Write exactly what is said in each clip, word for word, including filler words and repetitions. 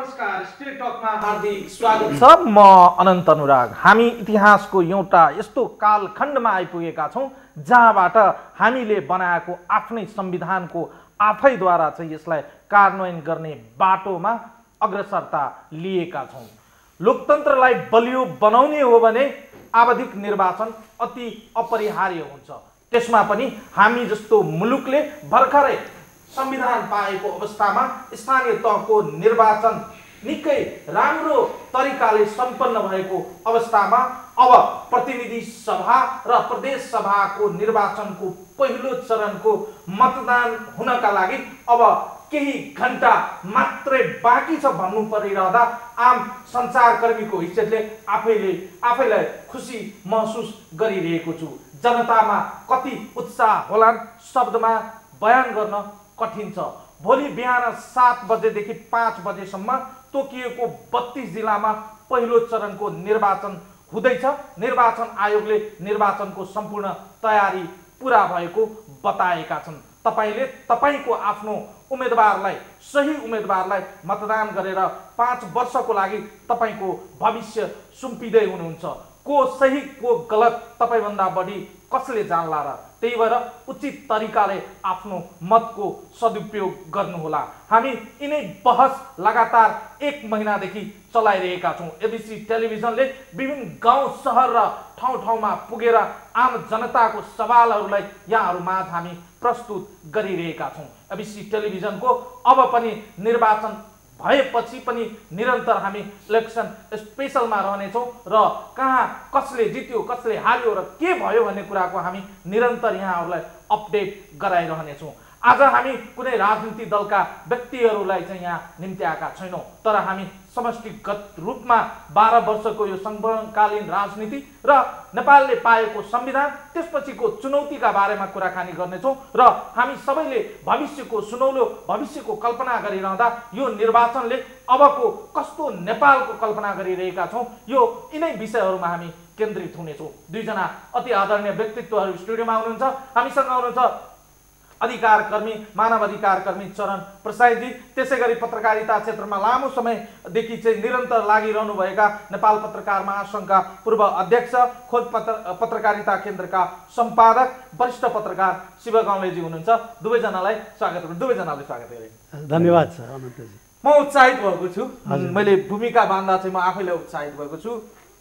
नमस्कार, स्ट्रेट टकमा हार्दिक स्वागत छ। म अनन्त अनुराग। हामी इतिहासको एउटा यस्तो कालखण्डमा आइपुगेका छौँ जहाँबाट हामीले बनाएको आफ्नै संविधानको आफैद्वारा चाहिँ यसलाई कार्यान्वयन गर्ने बाटोमा अग्रसरता लिएका छौँ। लोकतन्त्रलाई बलियो बनाउने हो भने आवधिक निर्वाचन अति अपरिहार्य हुन्छ। त्यसमा पनि हामी जस्तो मुलुकले भर्खरै संविधान पाएको अवस्थामा स्थानीय तहको निर्वाचन निकै राम्रो तरिकाले सम्पन्न भएको अवस्थामा अब प्रतिनिधि सभा र प्रदेश सभाको निर्वाचनको पहिलो चरणको मतदान हुनका लागि अब केही घण्टा मात्रै बाँकी छ भन्नु परिरहँदा आम सञ्चारकर्मीको हैसियतले आफैले आफैलाई खुसी महसुस गरिरहेको छु। जनतामा कति उत्साह होलान् शब्दमा बयान गर्न कठिन छ। भोलि बिहान सात बजेदेखि पाँच बजेसम्म तोकिएको बत्तीस जिल्लामा पहिलो चरणको निर्वाचन हुँदैछ। निर्वाचन आयोगले निर्वाचनको सम्पूर्ण तयारी पुरा भएको बताएका छन्। तपाईले तपाईको आफ्नो उम्मेदवारलाई सही उम्मेदवारलाई मतदान गरेर पाँच वर्षको लागि तपाईको भविष्य सुम्पिँदै हुनुहुन्छ। को सही को गलत तपाईभन्दा बढी कसले जानला र त्यही भएर उचित तरिकाले आफ्नो मतको सदुपयोग गर्नुहोला। हामी यिनै बहस लगातार एक महिनादेखि चलाइरहेका छौँ। एबिसी टेलिभिजनले विभिन्न गाउँ सहर र ठाउँ ठाउँमा पुगेर आम जनताको सवालहरूलाई यहाँहरू माझ हामी प्रस्तुत गरिरहेका छौँ। एबिसी टेलिभिजनको अब पनि निर्वाचन भएपछि पनि निरन्तर हामी इलेक्सन स्पेसलमा रहनेछौँ र कहाँ कसले जित्यो कसले हार्यो र के भयो भन्ने कुराको हामी निरन्तर यहाँहरूलाई अपडेट गराइरहनेछौँ। आज हामी कुनै राजनीतिक दलका व्यक्तिहरूलाई चाहिँ यहाँ निम्त्याएका छैनौँ, तर हामी समष्टिगत रूपमा बाह्र वर्षको यो सङ्कटकालीन राजनीति र नेपालले पाएको संविधान त्यसपछिको चुनौतीका बारेमा कुराकानी गर्नेछौँ र हामी सबैले भविष्यको सुनौलो भविष्यको कल्पना गरिरहँदा यो निर्वाचनले अबको कस्तो नेपालको कल्पना गरिरहेका छौँ यो यिनै विषयहरूमा हामी केन्द्रित हुनेछौँ। दुईजना अति आदरणीय व्यक्तित्वहरू स्टुडियोमा हुनुहुन्छ। हामीसँग हुनुहुन्छ अधिकार कर्मी मानव अधिकार कर्मी चरण प्रसादजी, त्यसै गरी पत्रकारिता क्षेत्रमा लामो समयदेखि चाहिँ निरन्तर लागिरहनु भएका नेपाल पत्रकार महासङ्घका पूर्व अध्यक्ष खोज पत्र पत्रकारिता केन्द्रका सम्पादक वरिष्ठ पत्रकार शिव गौलेजी हुनुहुन्छ। दुवैजनालाई स्वागत गर्छु। दुवैजनालाई स्वागत गरेँ। धन्यवाद सर अनन्तजी। म उत्साहित भएको छु। मैले भूमिका बाँध्दा चाहिँ म आफैलाई उत्साहित भएको छु।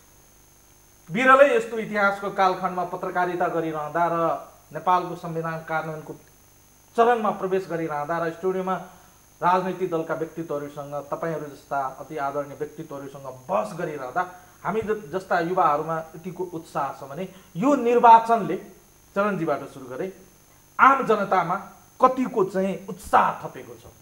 बिरलै यस्तो इतिहासको कालखण्डमा पत्रकारिता गरिरहँदा र नेपालको संविधान कार्यान्वयनको चरणमा प्रवेश गरिरहँदा र स्टुडियोमा राजनैतिक दलका व्यक्तित्वहरूसँग तपाईहरू जस्ता अति आदरणीय व्यक्तित्वहरूसँग बहस गरिरहँदा हामी जस्ता युवाहरूमा यतिको उत्साह छ भने यो निर्वाचनले चरणजीबाट सुरु गरे आम जनतामा कतिको चाहिँ उत्साह थपेको छ?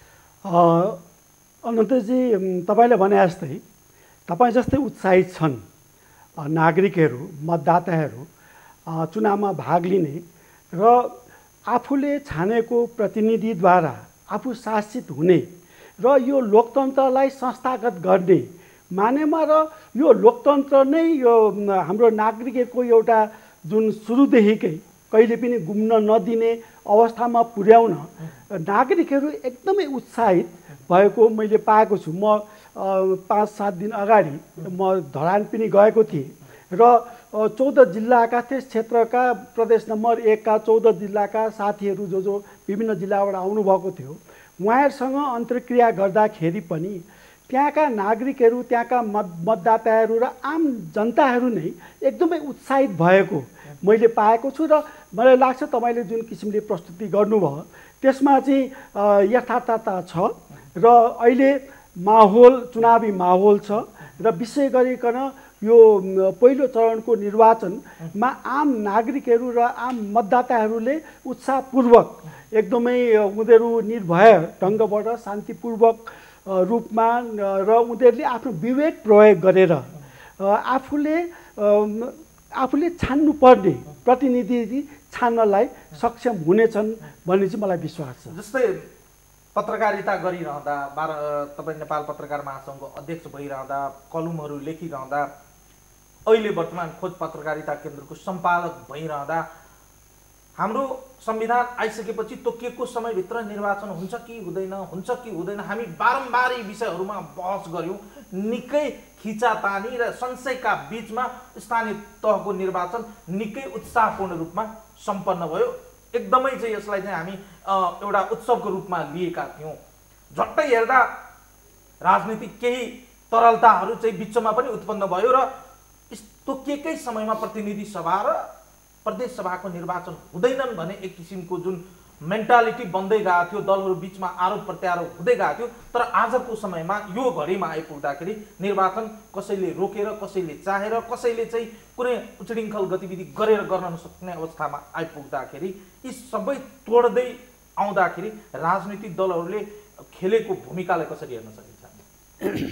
अनन्तजी, तपाईँले भने जस्तै तपाईँ जस्तै उत्साहित छन् नागरिकहरू मतदाताहरू चुनावमा भाग लिने र आफूले छानेको प्रतिनिधिद्वारा आफू शासित हुने र यो लोकतन्त्रलाई संस्थागत गर्ने मानेमा र यो लोकतन्त्र नै यो हाम्रो नागरिकहरूको एउटा जुन सुरुदेखिकै कहिले पनि गुम्न नदिने अवस्थामा पुर्याउन नागरिकहरू एकदमै उत्साहित भएको मैले पाएको छु। म पाँच सात दिन अगाडि म धरान पनि गएको थिएँ र चौध जिल्लाका त्यस क्षेत्रका प्रदेश नम्बर एकका चौध जिल्लाका साथीहरू जो जो विभिन्न जिल्लाबाट आउनुभएको थियो उहाँहरूसँग अन्तर्क्रिया गर्दाखेरि पनि त्यहाँका नागरिकहरू त्यहाँका मत मतदाताहरू र आम जनताहरू नै एकदमै उत्साहित भएको मैले पाएको छु र मलाई लाग्छ तपाईँले जुन किसिमले प्रस्तुति गर्नुभयो त्यसमा चाहिँ यथार्थता छ र अहिले माहौल चुनावी माहौल छ र विशेष गरिकन यो पहिलो चरणको निर्वाचनमा आम नागरिकहरू र आम मतदाताहरूले उत्साहपूर्वक एकदमै उनीहरू निर्भय ढङ्गबाट शान्तिपूर्वक रूपमा र उनीहरूले आफ्नो विवेक प्रयोग गरेर आफूले आफूले छान्नुपर्ने प्रतिनिधि छान्नलाई सक्षम हुनेछन् भन्ने चाहिँ मलाई विश्वास छ। जस्तै पत्रकारिता गरिरहँदा बाह्र तपाईँ नेपाल पत्रकार महासङ्घको अध्यक्ष भइरहँदा कलमहरू लेखिरहँदा अहिले वर्तमान खोज पत्रकारिता केन्द्रको सम्पादक भइरहँदा हाम्रो संविधान आइसकेपछि तोकिएको समयभित्र निर्वाचन हुन्छ कि हुँदैन हुन्छ कि हुँदैन हामी बारम्बार यी विषयहरूमा बहस गऱ्यौँ। निकै खिचातानी र संशयका बीचमा स्थानीय तहको निर्वाचन निकै उत्साहपूर्ण रूपमा सम्पन्न भयो। एकदमै चाहिँ यसलाई चाहिँ हामी एउटा उत्सवको रूपमा लिएका थियौँ। झट्टै हेर्दा राजनीतिक केही तरलताहरू चाहिँ बिचमा पनि उत्पन्न भयो र तोकिएकै समयमा प्रतिनिधि सभा र प्रदेश सभाको निर्वाचन हुँदैनन् भने एक किसिमको जुन मेन्टालिटी बन्दै गएको थियो, दलहरू बिचमा आरोप प्रत्यारोप हुँदै गएको थियो। तर आजको समयमा यो घडीमा आइपुग्दाखेरि निर्वाचन कसैले रोकेर, कसैले चाहेर, कसैले चाहिँ कुनै उच्चृङ्खल गतिविधि गरेर गर्न नसक्ने अवस्थामा आइपुग्दाखेरि यी सबै तोड्दै आउँदाखेरि राजनीतिक दलहरूले खेलेको भूमिकालाई कसरी हेर्न सकिन्छ?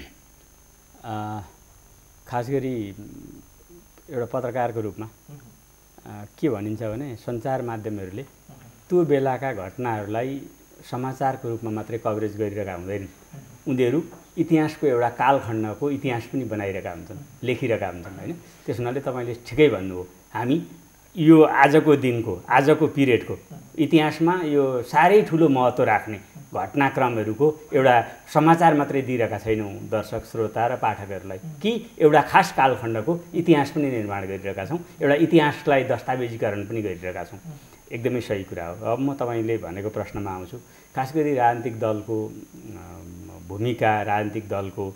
खास गरी एउटा पत्रकारको रूपमा के भनिन्छ भने सञ्चार माध्यमहरूले त्यो बेलाका घटनाहरूलाई समाचारको रूपमा मात्रै कभरेज गरिरहेका हुँदैनन्। उनीहरू इतिहासको एउटा कालखण्डको इतिहास पनि बनाइरहेका हुन्छन्, लेखिरहेका हुन्छन् होइन। त्यस हुनाले तपाईँले ठिकै भन्नुभयो, हामी यो आजको दिनको आजको पिरियडको इतिहासमा यो साह्रै ठुलो महत्त्व राख्ने घटनाक्रमहरूको एउटा समाचार मात्रै दिइरहेका छैनौँ दर्शक श्रोता र पाठकहरूलाई, कि एउटा खास कालखण्डको इतिहास पनि निर्माण गरिरहेका छौँ, एउटा इतिहासलाई दस्तावेजीकरण पनि गरिरहेका छौँ। एकदमै सही कुरा हो। अब म तपाईँले भनेको प्रश्नमा आउँछु। खास गरी राजनीतिक दलको भूमिका, राजनीतिक दलको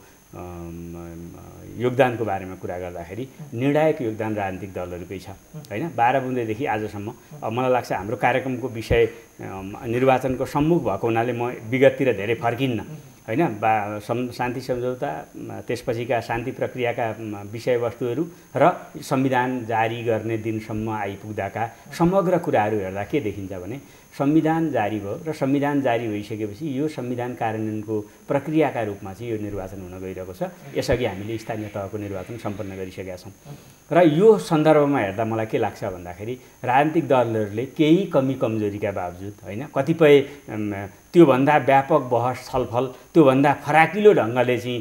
योगदानको बारेमा कुरा गर्दाखेरि निर्णायक योगदान राजनीतिक दलहरूकै छ होइन। बाह्र बुँदेदेखि आजसम्म मलाई लाग्छ हाम्रो कार्यक्रमको विषय निर्वाचनको सम्मुख भएको हुनाले म विगततिर धेरै फर्किन्न होइन। बा शान्ति सम्झौता, त्यसपछिका शान्ति प्रक्रियाका विषयवस्तुहरू र संविधान जारी गर्ने दिनसम्म आइपुग्दाका समग्र कुराहरू हेर्दा के देखिन्छ भने संविधान जारी भयो र संविधान जारी भइसकेपछि यो संविधान कार्यान्वयनको प्रक्रियाका रूपमा चाहिँ यो निर्वाचन हुन गइरहेको छ। यसअघि हामीले स्थानीय तहको निर्वाचन सम्पन्न गरिसकेका छौँ र यो सन्दर्भमा हेर्दा मलाई के लाग्छ भन्दाखेरि राजनीतिक दलहरूले केही कमी कमजोरीका बावजुद होइन, कतिपय त्योभन्दा व्यापक बहस छलफल, त्योभन्दा फराकिलो ढङ्गले चाहिँ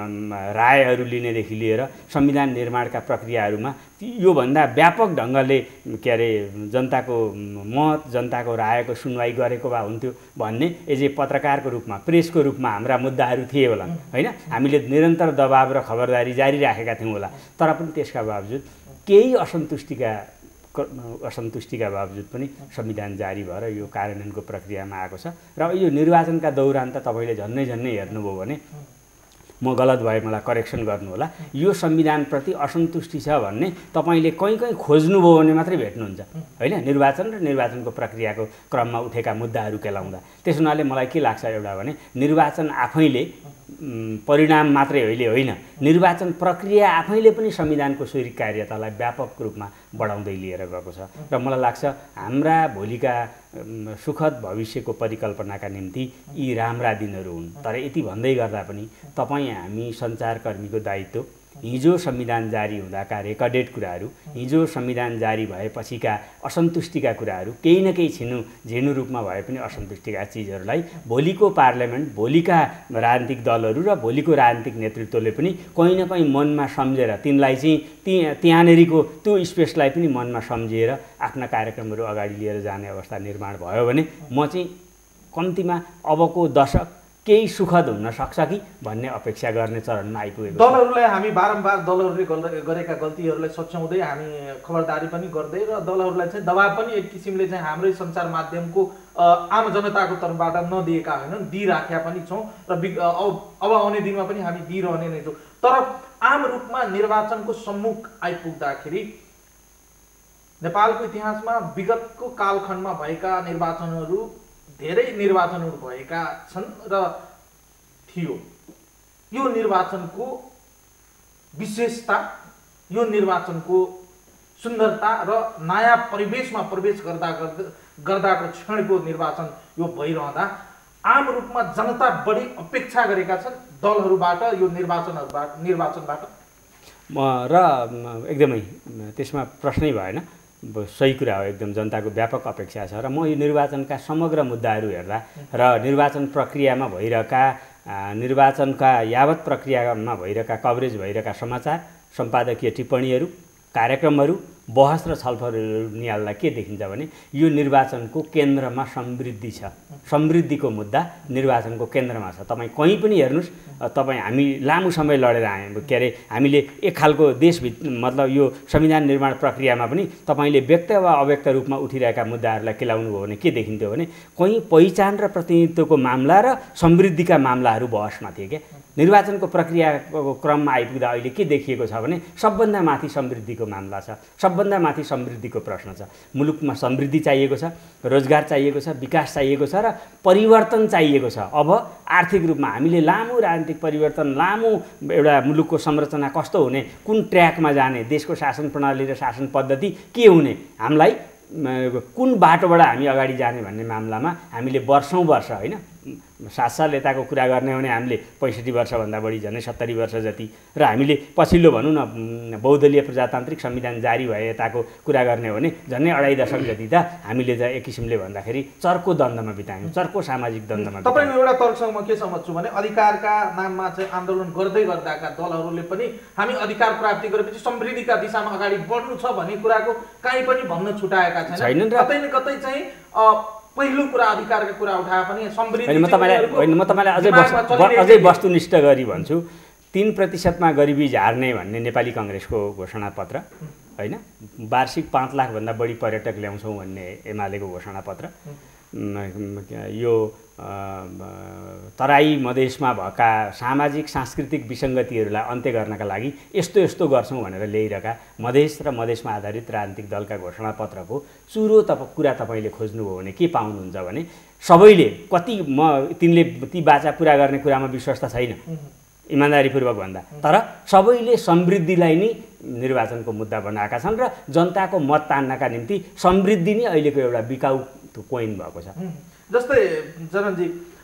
रायहरू लिनेदेखि लिएर संविधान निर्माणका प्रक्रियाहरूमा योभन्दा व्यापक ढङ्गले के अरे जनताको मत, जनताको रायको सुनवाई गरेको भए हुन्थ्यो भन्ने एज ए पत्रकारको रूपमा, प्रेसको रूपमा हाम्रा मुद्दाहरू थिए होला होइन। हामीले निरन्तर दबाब र खबरदारी जारी राखेका थियौँ होला। तर पनि त्यसका बावजुद केही असन्तुष्टिका असन्तुष्टिका बावजुद पनि संविधान जारी भएर यो कार्यान्वयनको प्रक्रियामा आएको छ। र यो निर्वाचनका दौरान त तपाईँले झन्नै झन्नै हेर्नुभयो भने, म गलत भए मलाई करेक्सन गर्नुहोला, यो संविधानप्रति असन्तुष्टि छ भन्ने तपाईँले कहीँ कहीँ खोज्नुभयो भने मात्रै भेट्नुहुन्छ होइन, निर्वाचन र निर्वाचनको प्रक्रियाको क्रममा उठेका मुद्दाहरू केलाउँदा। त्यस हुनाले मलाई के लाग्छ एउटा भने निर्वाचन आफैले परिणाम मात्रै अहिले होइन, निर्वाचन प्रक्रिया आफैले पनि संविधानको स्वीकार्यतालाई व्यापक रूपमा बढाउँदै लिएर गएको छ। र मलाई लाग्छ हाम्रा भोलिका सुखद भविष्यको परिकल्पनाका निम्ति यी राम्रा दिनहरू हुन्। तर यति भन्दै गर्दा पनि तपाईँ हामी सञ्चारकर्मीको दायित्व हिजो संविधान जारी हुँदाका रेकर्डेड कुराहरू, हिजो संविधान जारी भएपछिका असन्तुष्टिका कुराहरू, केही न केही छिनु झिनु रूपमा भए पनि असन्तुष्टिका चिजहरूलाई भोलिको पार्लियामेन्ट, भोलिका राजनीतिक दलहरू र भोलिको राजनीतिक नेतृत्वले पनि कहीँ न कहीँ मनमा सम्झेर तिनलाई चाहिँ ती त्यहाँनेरिको त्यो स्पेसलाई पनि मनमा सम्झिएर आफ्ना कार्यक्रमहरू अगाडि लिएर जाने अवस्था निर्माण भयो भने म चाहिँ कम्तीमा अबको दशक केही सुखद हुन सक्छ कि भन्ने अपेक्षा गर्ने चरणमा आइपुगेको छ। दलहरूलाई हामी बारम्बार दलहरूले गरेका गल्तीहरूलाई सच्याउँदै हामी खबरदारी पनि गर्दै र दलहरूलाई चाहिँ दबाब पनि एक किसिमले चाहिँ हाम्रै सञ्चार माध्यमको आम जनताको तर्फबाट नदिएका होइनन्, दिइराखेका पनि छौँ र अब आउने दिनमा पनि हामी दिइरहने नै छौँ। तर आम रूपमा निर्वाचनको सम्मुख आइपुग्दाखेरि नेपालको इतिहासमा विगतको कालखण्डमा भएका निर्वाचनहरू धेरै निर्वाचनहरू भएका छन् र थियो। यो निर्वाचनको विशेषता, यो निर्वाचनको सुन्दरता र नयाँ परिवेशमा प्रवेश गर्दा गर्दाको क्षणको निर्वाचन यो भइरहँदा आम रूपमा जनता बढी अपेक्षा गरेका छन् दलहरूबाट यो निर्वाचनहरूबाट निर्वाचनबाट र एकदमै त्यसमा प्रश्नै भएन, सही कुरा हो। एकदम जनताको व्यापक अपेक्षा छ र म यो निर्वाचनका समग्र मुद्दाहरू हेर्दा र निर्वाचन प्रक्रियामा भइरहेका निर्वाचनका यावत प्रक्रियामा भइरहेका कभरेज भइरहेका समाचार, सम्पादकीय टिप्पणीहरू, कार्यक्रमहरू बहस र छलफलहरू निहाल्दा के देखिन्छ भने यो निर्वाचनको केन्द्रमा समृद्धि छ, समृद्धिको मुद्दा निर्वाचनको केन्द्रमा छ। तपाईँ कहीँ पनि हेर्नुहोस्, तपाईँ हामी लामो समय लडेर आयौँ, के अरे हामीले एक खालको देशभित्र मतलब यो संविधान निर्माण प्रक्रियामा पनि तपाईँले व्यक्त वा अव्यक्त रूपमा उठिरहेका मुद्दाहरूलाई केलाउनु भयो भने के देखिन्थ्यो भने कहीँ पहिचान र प्रतिनिधित्वको मामला र समृद्धिका मामलाहरू बहसमा थिए क्या। निर्वाचनको प्रक्रियाको क्रममा आइपुग्दा अहिले के देखिएको छ भने सबभन्दा माथि समृद्धिको मामला छ, सबभन्दा माथि समृद्धिको प्रश्न छ। मुलुकमा समृद्धि चाहिएको छ, रोजगार चाहिएको छ, विकास चाहिएको छ र परिवर्तन चाहिएको छ। अब आर्थिक रूपमा हामीले लामो राजनीतिक परिवर्तन, लामो एउटा मुलुकको संरचना कस्तो हुने, कुन ट्र्याकमा जाने, देशको शासन प्रणाली र शासन पद्धति के हुने, हामीलाई कुन बाटोबाट हामी अगाडि जाने भन्ने मामलामा हामीले वर्षौँ वर्ष होइन सात साल यताको कुरा गर्ने हो भने हामीले पैँसठी वर्षभन्दा बढी झन्डै सत्तरी वर्ष जति र हामीले पछिल्लो भनौँ न बहुदलीय प्रजातान्त्रिक संविधान जारी भए यताको कुरा गर्ने हो भने झन्डै अढाई दशक जति त हामीले त एक किसिमले भन्दाखेरि चर्को द्वन्द्वमा बितायौँ, चर्को सामाजिक द्वन्द्वमा। तपाईँको एउटा तर्कसँग म के समझ्छु भने अधिकारका नाममा चाहिँ आन्दोलन गर्दै गर्दाका दलहरूले पनि हामी अधिकार प्राप्ति गरेपछि समृद्धिका दिशामा अगाडि बढ्नु छ भन्ने कुराको काहीँ पनि भन्न छुटाएका छैनन्। कतै न कतै चाहिँ पहिलो कुरा अधिकारका कुरा उठाए पनि समृद्धि। म तपाईँलाई होइन म तपाईँलाई अझै अझै वस्तुनिष्ठ गरी भन्छु, तीन प्रतिशतमा गरिबी झार्ने भन्ने नेपाली कङ्ग्रेसको घोषणापत्र होइन, वार्षिक पाँच लाखभन्दा बढी पर्यटक ल्याउँछौँ भन्ने एमालेको घोषणापत्र, यो तराई मधेसमा भएका सामाजिक सांस्कृतिक विसङ्गतिहरूलाई अन्त्य गर्नका लागि यस्तो यस्तो गर्छौँ भनेर ल्याइरहेका मधेस र मधेसमा आधारित राजनीतिक दलका घोषणापत्रको चुरो तप कुरा तपाईँले खोज्नुभयो भने के पाउनुहुन्छ भने सबैले कति म तिनले ती बाचा पुरा गर्ने कुरामा विश्वास त छैन इमान्दारीपूर्वक भन्दा, तर सबैले समृद्धिलाई नै निर्वाचनको मुद्दा बनाएका छन् र जनताको मत तान्नका निम्ति समृद्धि नै अहिलेको एउटा बिकाउ कोइन भएको छ। जस्तै जननजी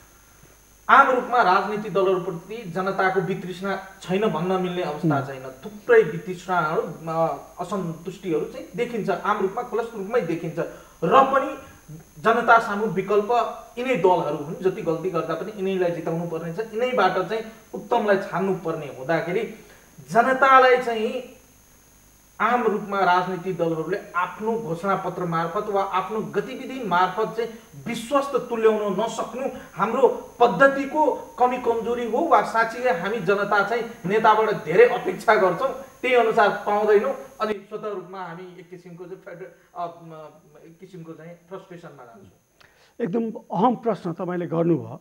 आम रूपमा राजनीतिक दलहरूप्रति जनताको वितृष्णा छैन भन्न मिल्ने अवस्था छैन, थुप्रै वितृष्णाहरू असन्तुष्टिहरू चाहिँ देखिन्छ, आम रूपमा खुलस रूपमै देखिन्छ र पनि जनता सामु विकल्प यिनै दलहरू हुन्, जति गल्ती गर्दा पनि यिनैलाई जिताउनु पर्ने छ, यिनैबाट चाहिँ उत्तमलाई छान्नु पर्ने हुँदाखेरि जनतालाई चाहिँ आम रूपमा राजनीतिक दलहरूले आफ्नो घोषणापत्र मार्फत वा आफ्नो गतिविधि मार्फत चाहिँ विश्वस्त तुल्याउन नसक्नु हाम्रो पद्धतिको कमी कमजोरी हो वा साँच्चै हामी जनता चाहिँ नेताबाट धेरै अपेक्षा गर्छौँ, त्यही अनुसार पाउँदैनौँ अनि स्वतः रूपमा हामी एक किसिमको चाहिँ फेडरल एक किसिमको चाहिँ फ्रस्ट्रेसनमा जान्छौँ। एकदम अहम प्रश्न तपाईँले गर्नुभयो।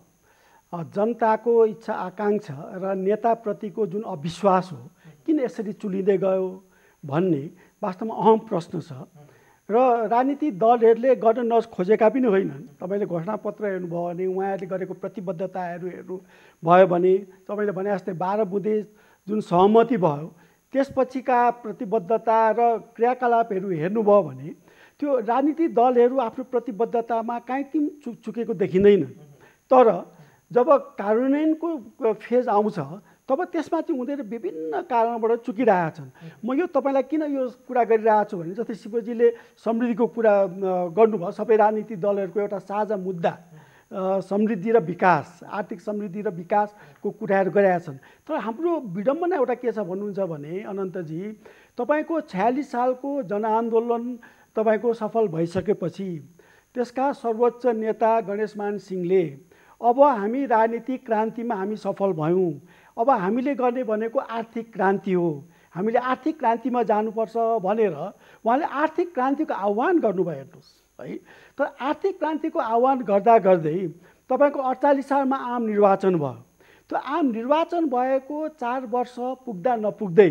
जनताको इच्छा आकाङ्क्षा र नेताप्रतिको जुन अविश्वास हो किन यसरी चुलिँदै गयो भन्ने वास्तवमा अहम प्रश्न छ र राजनीतिक दलहरूले गर्न नखोजेका पनि होइनन्। तपाईँले घोषणापत्र हेर्नुभयो भने उहाँहरूले गरेको प्रतिबद्धताहरू हेर्नु भयो भने तपाईँले भने जस्तै बाह्र बुँदे जुन सहमति भयो त्यसपछिका प्रतिबद्धता र क्रियाकलापहरू हेर्नुभयो भने त्यो राजनीतिक दलहरू आफ्नो प्रतिबद्धतामा काहीँ किन चुक चुकेको देखिँदैन, तर जब कार्यान्वयनको फेज आउँछ तब त्यसमा चाहिँ उनीहरू विभिन्न कारणबाट चुकिरहेका छन्। म यो तपाईँलाई किन यो कुरा गरिरहेको छु भने जस्तै शिवजीले समृद्धिको कुरा गर्नुभयो, सबै राजनीतिक दलहरूको एउटा साझा मुद्दा समृद्धि र विकास, आर्थिक समृद्धि र विकासको कुराहरू गरेका छन्। तर हाम्रो विडम्बना एउटा के छ भन्नुहुन्छ भने अनन्तजी, तपाईँको छयालिस सालको जनआन्दोलन तपाईँको सफल भइसकेपछि त्यसका सर्वोच्च नेता गणेशमान सिंहले अब हामी राजनीतिक क्रान्तिमा हामी सफल भयौँ, अब हामीले गर्ने भनेको आर्थिक क्रान्ति हो, हामीले आर्थिक क्रान्तिमा जानुपर्छ भनेर उहाँले आर्थिक क्रान्तिको आह्वान गर्नुभयो हेर्नुहोस् है। तर आर्थिक क्रान्तिको आह्वान गर्दा गर्दै तपाईँको अडचालिस सालमा आम निर्वाचन भयो। त्यो आम निर्वाचन भएको चार वर्ष पुग्दा नपुग्दै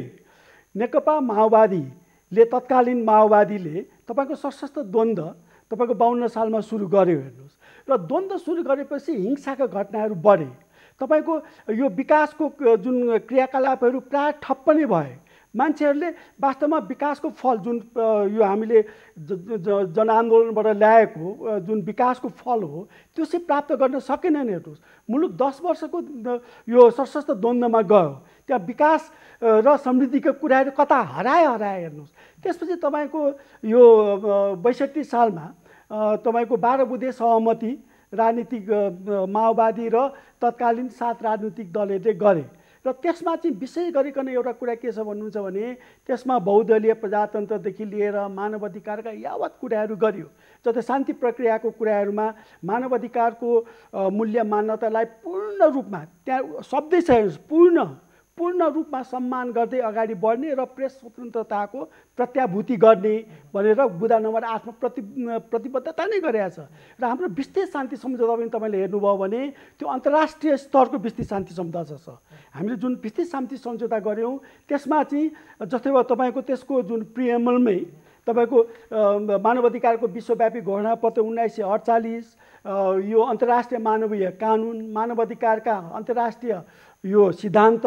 नेकपा माओवादीले तत्कालीन माओवादीले तपाईँको सशस्त्र द्वन्द्व तपाईँको बाउन्न सालमा सुरु गर्यो हेर्नुहोस्, र द्वन्द्व सुरु गरेपछि हिंसाका घटनाहरू बढे, तपाईँको यो विकासको जुन क्रियाकलापहरू प्राय ठप्प नै भए, मान्छेहरूले वास्तवमा विकासको फल जुन यो हामीले जनआन्दोलनबाट ल्याएको जुन विकासको फल हो त्यो चाहिँ प्राप्त गर्न सकेनन्। हेर्नुहोस् मुलुक दस वर्षको यो सशस्त्र द्वन्द्वमा गयो, त्यहाँ विकास र समृद्धिको कुराहरू कता हराए हराए हेर्नुहोस्। त्यसपछि तपाईँको यो बैसठी सालमा तपाईँको बाह्र बुँदे सहमति राजनीतिक माओवादी र तत्कालीन सात राजनीतिक दलहरूले गरे र त्यसमा चाहिँ विशेष गरिकन एउटा कुरा के छ भन्नुहुन्छ भने त्यसमा बहुदलीय प्रजातन्त्रदेखि लिएर मानव अधिकारका यावत कुराहरू गरियो। जस्तै शान्ति प्रक्रियाको कुराहरूमा मानव अधिकारको मूल्य मान्यतालाई पूर्ण रूपमा त्यहाँ शब्दै छ पूर्ण पूर्ण रूपमा सम्मान गर्दै अगाडि बढ्ने र प्रेस स्वतन्त्रताको प्रत्याभूति गर्ने भनेर बुँदा नम्बर आठमा प्रति प्रतिबद्धता नै गरेका छ। र हाम्रो विस्तृत शान्ति सम्झौता पनि तपाईँले हेर्नुभयो भने त्यो अन्तर्राष्ट्रिय स्तरको विस्तृत शान्ति सम्झौता छ। हामीले जुन विस्तृत शान्ति सम्झौता गऱ्यौँ त्यसमा चाहिँ जस्तै भयो तपाईँको त्यसको जुन प्रिएमलमै तपाईँको मानव अधिकारको विश्वव्यापी घोषणापत्र उन्नाइस सय अडचालिस, यो अन्तर्राष्ट्रिय मानवीय कानुन, मानव अधिकारका अन्तर्राष्ट्रिय यो सिद्धान्त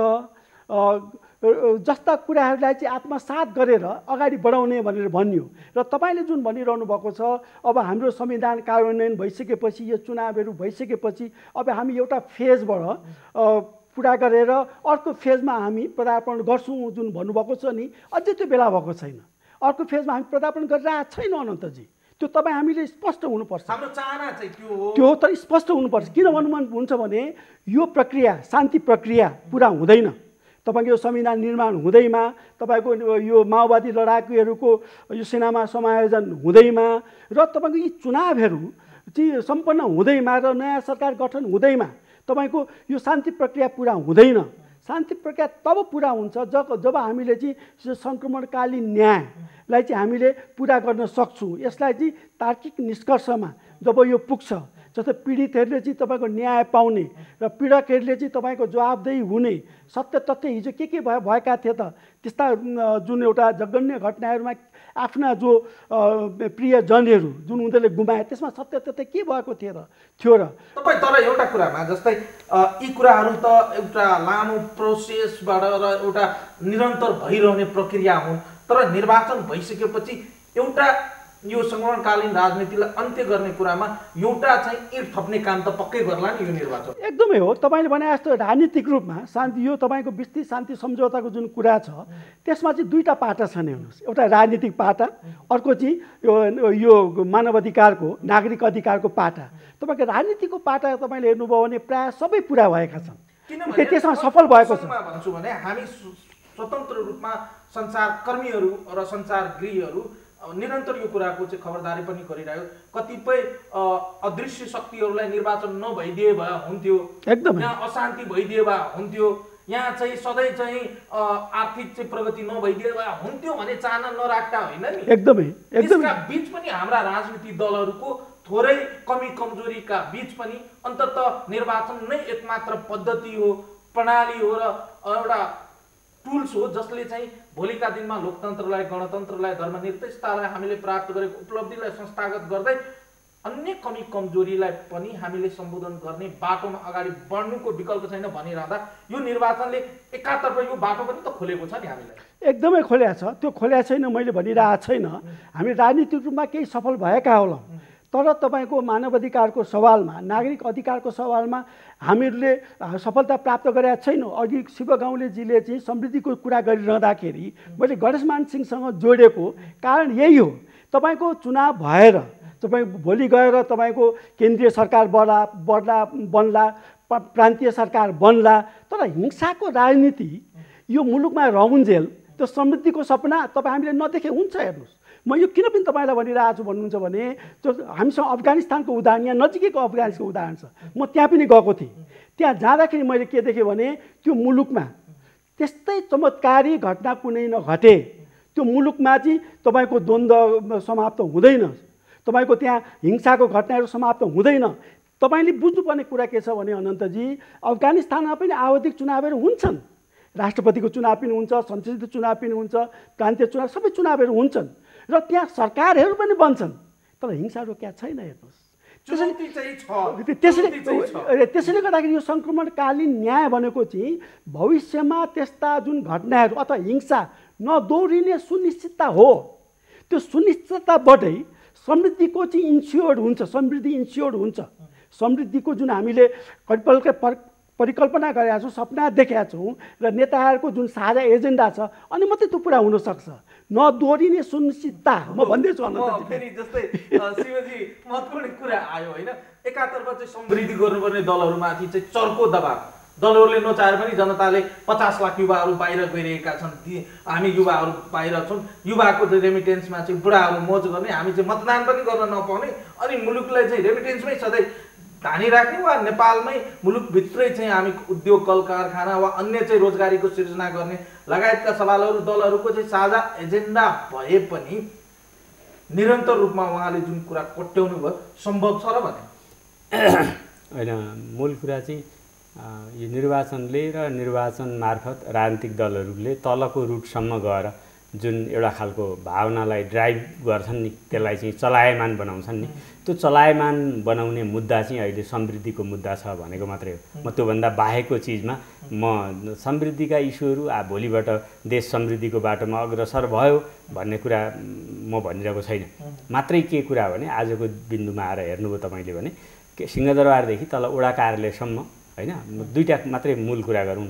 जस्ता कुराहरूलाई चाहिँ आत्मसात गरेर अगाडि बढाउने भनेर भनियो। र तपाईँले जुन भनिरहनु भएको छ अब हाम्रो संविधान कार्यान्वयन भइसकेपछि यो चुनावहरू भइसकेपछि अब हामी एउटा फेजबाट पुरा गरेर अर्को फेजमा हामी पदार्पण गर्छौँ जुन भन्नुभएको छ नि, अझै त्यो बेला भएको छैन। अर्को फेजमा हामी पदार्पण गरिरहेको छैनौँ अनन्तजी, त्यो तपाईँ हामीले स्पष्ट हुनुपर्छ। हाम्रो चाहना चाहिँ त्यो हो त्यो त स्पष्ट हुनुपर्छ। किन भन्नु हुन्छ भने यो प्रक्रिया शान्ति प्रक्रिया पुरा हुँदैन, तपाईँको यो संविधान निर्माण हुँदैमा, तपाईँको यो माओवादी लडाकुहरूको यो सेनामा समायोजन हुँदैमा र तपाईँको यी चुनावहरू चाहिँ सम्पन्न हुँदैमा र नयाँ सरकार गठन हुँदैमा तपाईँको यो शान्ति प्रक्रिया पुरा हुँदैन। शान्ति प्रक्रिया तब पुरा हुन्छ जब जब हामीले चाहिँ सङ्क्रमणकालीन न्यायलाई चाहिँ हामीले पुरा गर्न सक्छौँ। यसलाई चाहिँ तार्किक निष्कर्षमा जब यो पुग्छ, जस्तै पीडितहरूले चाहिँ तपाईँको न्याय पाउने र पीडकहरूले चाहिँ तपाईँको जवाबदेही हुने, सत्य तथ्य हिजो के के भए भएका थिए त त्यस्ता जुन एउटा जघन्य घटनाहरूमा आफ्ना जो प्रियजनहरू जुन उनीहरूले गुमाए त्यसमा सत्य तथ्य के भएको थियो र थियो र तपाईँ तर एउटा कुरामा जस्तै यी कुराहरू त एउटा लामो प्रोसेसबाट र एउटा निरन्तर भइरहने प्रक्रिया हुन्, तर निर्वाचन भइसकेपछि एउटा यो सङ्क्रमणकालीन राजनीतिलाई अन्त्य गर्ने कुरामा एउटा चाहिँ इँट थप्ने काम त पक्कै गर्ला नि यो निर्वाचन। एकदमै हो। तपाईँले भने जस्तो राजनीतिक रूपमा शान्ति यो तपाईँको विस्तृत शान्ति सम्झौताको जुन कुरा छ त्यसमा चाहिँ दुईवटा पाटा छन् हेर्नुहोस्, एउटा राजनीतिक पाटा, अर्को चाहिँ यो यो मानव अधिकारको नागरिक अधिकारको पाटा। तपाईँको राजनीतिको पाटा तपाईँले हेर्नुभयो भने प्रायः सबै पुरा भएका छन्, त्यसमा सफल भएको छ। भन्छु भने हामी स्वतन्त्र रूपमा सञ्चारकर्मीहरू र सञ्चारगृहहरू निरन्तर यो कुराको चाहिँ खबरदारी पनि गरिरह्यो। कतिपय अदृश्य शक्तिहरूलाई निर्वाचन नभइदिए भए हुन्थ्यो, एकदम यहाँ अशान्ति भइदिए भए हुन्थ्यो, यहाँ चाहिँ सधैँ चाहिँ आर्थिक चाहिँ प्रगति नभइदिए भए हुन्थ्यो भने चाहना नराख्दा होइन नि। एकदमै एकदमै यसका बीच पनि हाम्रा राजनीतिक दलहरूको थोरै कमी कमजोरीका बीच पनि अन्ततः निर्वाचन नै एकमात्र पद्धति हो, प्रणाली हो र एउटा टुल्स हो जसले चाहिँ भोलिका दिनमा लोकतन्त्रलाई, गणतन्त्रलाई, धर्मनिरपेक्षतालाई हामीले प्राप्त गरेको उपलब्धिलाई संस्थागत गर्दै अन्य कमी कमजोरीलाई पनि हामीले सम्बोधन गर्ने बाटोमा अगाडि बढ्नुको विकल्प छैन भनिरहँदा यो निर्वाचनले एकातर्फ यो बाटो पनि त खोलेको छ नि हामीलाई। एकदमै खोलेको छ। त्यो खोलेको छैन मैले भनिरहेको छैन, हामी राजनीतिक रूपमा केही सफल भएका होलाौँ, तर तपाईँको मानव अधिकारको सवालमा, नागरिक अधिकारको सवालमा हामीहरूले सफलता प्राप्त गरेका छैनौँ। अघि शिवगाउँलेजीले चाहिँ समृद्धिको कुरा गरिरहँदाखेरि मैले गणेशमान सिंहसँग जोडेको कारण यही हो। तपाईँको चुनाव भएर तपाईँ भोलि गएर तपाईँको केन्द्रीय सरकार बढ्ला बढ्ला बन्ला प्रान्तीय सरकार बन्ला, तर हिंसाको राजनीति यो मुलुकमा रहन्जेल त्यो समृद्धिको सपना तपाईँ हामीले नदेखे हुन्छ। हेर्नुहोस्, म यो किन पनि तपाईँलाई भनिरहेको छु भन्नुहुन्छ भने जो हामीसँग अफगानिस्तानको उदाहरण, यहाँ नजिकैको अफगानिस्तानको उदाहरण छ, म त्यहाँ पनि गएको थिएँ। त्यहाँ जाँदाखेरि मैले के देखेँ भने त्यो मुलुकमा त्यस्तै चमत्कारी घटना कुनै नघटे, त्यो मुलुकमा चाहिँ तपाईँको द्वन्द्व समाप्त हुँदैन, तपाईँको त्यहाँ हिंसाको घटनाहरू समाप्त हुँदैन। तपाईँले बुझ्नुपर्ने कुरा के छ भने अनन्तजी, अफगानिस्तानमा पनि आवधिक चुनावहरू हुन्छन्, राष्ट्रपतिको चुनाव पनि हुन्छ, संसदीय चुनाव पनि हुन्छ, प्रान्तीय चुनाव, सबै चुनावहरू हुन्छन् र त्यहाँ सरकारहरू पनि बन्छन्, तर हिंसा रोक्या छैन। हेर्नुहोस्, त्यसैले त्यसैले गर्दाखेरि यो सङ्क्रमणकालीन न्याय भनेको चाहिँ भविष्यमा त्यस्ता जुन घटनाहरू अथवा हिंसा नदोहोरिने सुनिश्चितता हो। त्यो सुनिश्चितताबाटै समृद्धिको चाहिँ इन्स्योर्ड हुन्छ, समृद्धि इन्स्योर्ड हुन्छ। समृद्धिको जुन हामीले परिकल्पना गरेका छौँ, सपना देखेका छौँ र नेताहरूको जुन साझा एजेन्डा छ, अनि मात्रै त्यो पुरा हुनसक्छ। नदोहोरिने सुनिश्चितता म भन्दैछु। फेरि जस्तै शिवजी महत्त्वपूर्ण कुरा आयो होइन, एकातर्फ चाहिँ समृद्धि गर्नुपर्ने दलहरूमाथि चाहिँ चर्को दबाव दलहरूले नचाहेर पनि जनताले पचास लाख युवाहरू बाहिर गइरहेका छन्। ती हामी युवाहरू बाहिर छौँ, युवाको चाहिँ रेमिटेन्समा चाहिँ बुढाहरू मोज गर्ने, हामी चाहिँ मतदान पनि गर्न नपाउने, अनि मुलुकलाई चाहिँ रेमिटेन्समै सधैँ धानी राख्ने वा नेपालमै मुलुकभित्रै चाहिँ हामी उद्योग कल कारखाना वा अन्य चाहिँ रोजगारीको सिर्जना गर्ने लगायतका सवालहरू दलहरूको चाहिँ साझा एजेन्डा भए पनि निरन्तर रूपमा उहाँले जुन कुरा कोट्याउनु भयो सम्भव छ र भने होइन। मूल कुरा चाहिँ यो निर्वाचनले र निर्वाचन मार्फत राजनीतिक दलहरूले तलको रुटसम्म गएर जुन एउटा खालको भावनालाई ड्राइभ गर्छन् नि, त्यसलाई चाहिँ चलायमान बनाउँछन् नि, त्यो चलायमान बनाउने मुद्दा चाहिँ अहिले समृद्धिको मुद्दा छ भनेको मात्रै हो। म त्योभन्दा बाहेकको चिजमा म समृद्धिका इस्युहरू आ भोलिबाट देश समृद्धिको बाटोमा अग्रसर भयो भन्ने कुरा म भनिरहेको छैन। मात्रै के कुरा भने आजको बिन्दुमा आएर हेर्नुभयो तपाईँले भने सिंहदरबारदेखि तल वडा कार्यालयसम्म होइन, दुईवटा मात्रै मूल कुरा गरौँ न।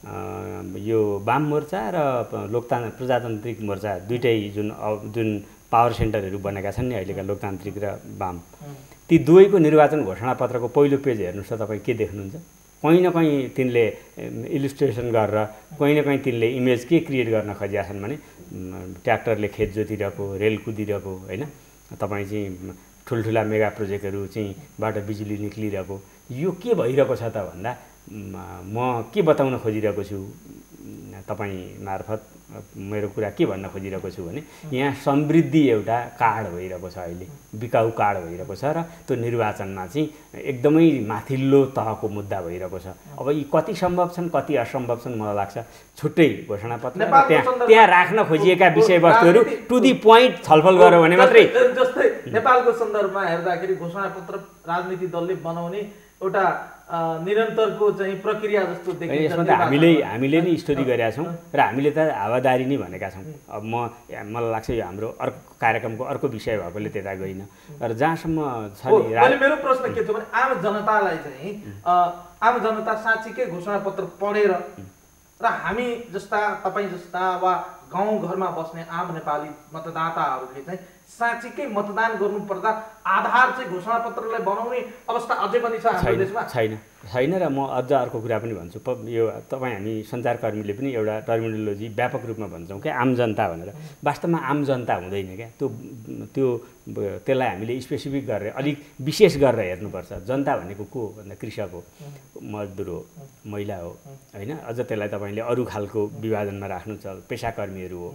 यो वाम मोर्चा र लोकतान्त्रिक प्रजातान्त्रिक मोर्चा दुइटै जुन जुन पावर सेन्टरहरू बनेका छन् नि अहिलेका लोकतान्त्रिक र वाम, ती दुवैको निर्वाचन घोषणापत्रको पहिलो पेज हेर्नुहोस् त तपाईँ के देख्नुहुन्छ? कहीँ न कहीँ तिनले इलिस्ट्रेसन गरेर कहीँ न कहीँ तिनले इमेज के क्रिएट गर्न खोजेका छन् भने ट्र्याक्टरले खेत जोतिरहेको, रेल कुदिरहेको होइन, तपाईँ चाहिँ ठुल्ठुला मेगा प्रोजेक्टहरू चाहिँ बाट बिजुली निक्लिरहेको, यो के भइरहेको छ त भन्दा म के बताउन खोजिरहेको छु तपाईँ मार्फत मेरो कुरा के भन्न खोजिरहेको छु भने यहाँ समृद्धि एउटा कार्ड भइरहेको छ, अहिले बिकाउ कार्ड भइरहेको छ र त्यो निर्वाचनमा चाहिँ एकदमै माथिल्लो तहको मुद्दा भइरहेको छ। अब यी कति सम्भव छन् कति असम्भव छन् मलाई लाग्छ छुट्टै घोषणापत्र त्यहाँ त्यहाँ राख्न खोजिएका विषयवस्तुहरू टु दि पोइन्ट छलफल गऱ्यो भने मात्रै। जस्तै नेपालको सन्दर्भमा हेर्दाखेरि घोषणापत्र राजनीति दलले बनाउने एउटा निरन्तरको चाहिँ प्रक्रिया जस्तो देखिन्छ। यसमा त हामीले हामीले नै स्टोरी गरेका छौँ र हामीले त हावादारी नै भनेका छौँ। अब म मलाई लाग्छ यो हाम्रो अर्को कार्यक्रमको अर्को विषय भएकोले त्यता गइनँ र जहाँसम्म छ नि। मेरो प्रश्न के थियो भने आम जनतालाई चाहिँ आम जनता साँच्चीकै घोषणापत्र पढेर र हामी जस्ता तपाईँ जस्ता वा गाउँघरमा बस्ने आम नेपाली मतदाताहरूले चाहिँ साँच्चीकै मतदान गर्नुपर्दा आधार चाहिँ घोषणापत्रलाई बनाउने अवस्था अझै पनि छ हाम्रो देशमा? छैन छैन र म अझ अर्को कुरा पनि भन्छु। यो तपाईँ हामी सञ्चारकर्मीले पनि एउटा टर्मिनोलोजी व्यापक रूपमा भन्छौँ क्या आम जनता भनेर, वास्तवमा आम जनता हुँदैन क्या। त्यो त्यो त्यसलाई हामीले स्पेसिफिक गरेर अलिक विशेष गरेर हेर्नुपर्छ। जनता भनेको को हो भन्दा कृषक हो, मजदुर हो, महिला हो होइन, अझ त्यसलाई तपाईँले अरू खालको विभाजनमा राख्नु छ, पेसाकर्मीहरू हो,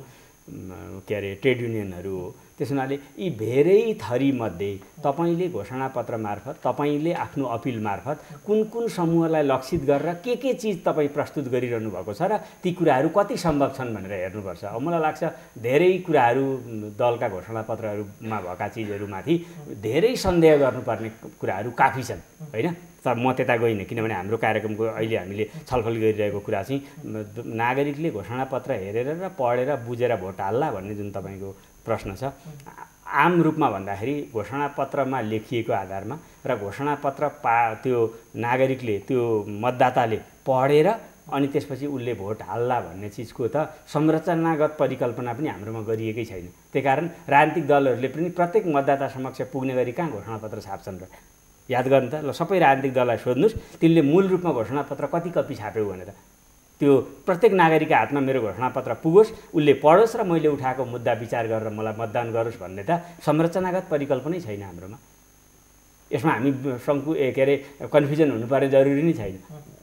के अरे ट्रेड युनियनहरू हो। त्यस हुनाले यी धेरै थरीमध्ये तपाईँले घोषणापत्र मार्फत तपाईँले आफ्नो अपिल मार्फत कुन कुन समूहलाई लक्षित गरेर के के चिज तपाईँ प्रस्तुत गरिरहनु भएको छ र ती कुराहरू कति सम्भव छन् भनेर हेर्नुपर्छ। अब मलाई लाग्छ धेरै कुराहरू दलका घोषणापत्रहरूमा भएका चिजहरूमाथि धेरै सन्देह गर्नुपर्ने कुराहरू काफी छन् होइन। त म त्यता गइनँ किनभने हाम्रो कार्यक्रमको अहिले हामीले छलफल गरिरहेको कुरा चाहिँ नागरिकले घोषणापत्र हेरेर र पढेर बुझेर भोट हाल्ला भन्ने जुन तपाईँको प्रश्न छ, आम रूपमा भन्दाखेरि घोषणापत्रमा लेखिएको आधारमा र घोषणापत्र पा त्यो नागरिकले त्यो मतदाताले पढेर अनि त्यसपछि उसले भोट हाल्ला भन्ने चिजको त संरचनागत परिकल्पना पनि हाम्रोमा गरिएकै छैन। त्यही कारण राजनीतिक दलहरूले पनि प्रत्येक मतदाता समक्ष पुग्ने गरी कहाँ घोषणापत्र छाप्छन् र? याद गर्नु त ल, सबै राजनीतिक दललाई सोध्नुहोस् तिनले मूल रूपमा घोषणापत्र कति कपी छाप्यौ भनेर। त्यो प्रत्येक नागरिकको हातमा मेरो घोषणापत्र पुगोस्, उसले पढोस् र मैले उठाएको मुद्दा विचार गरेर मलाई मतदान गरोस् भन्ने त संरचनागत परिकल्पनै छैन हाम्रोमा। यसमा हामी सङ्कु ए के अरे कन्फ्युजन हुनुपर्ने जरुरी नै छैन